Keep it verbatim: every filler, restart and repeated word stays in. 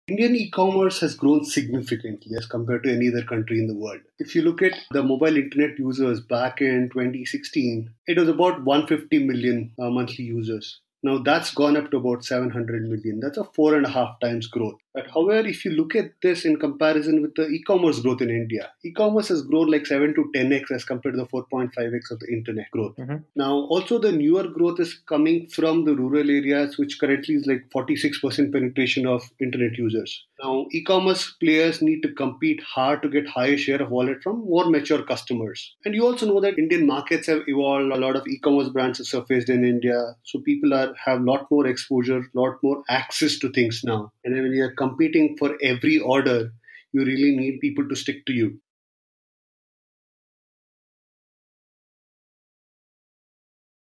Indian e-commerce has grown significantly as compared to any other country in the world. If you look at the mobile internet users back in twenty sixteen, it was about one hundred fifty million uh, monthly users. Now that's gone up to about seven hundred million. That's a four and a half times growth. But however, if you look at this in comparison with the e-commerce growth in India, e-commerce has grown like seven to ten x as compared to the four point five x of the internet growth. Mhm. Now, also the newer growth is coming from the rural areas, which currently is like forty-six percent penetration of internet users. Now, e-commerce players need to compete hard to get higher share of wallet from more mature customers. And you also know that Indian markets have evolved. A lot of e-commerce brands have surfaced in India, so people are have a lot more exposure, lot more access to things now. And then when you're competing for every order, you really need people to stick to you.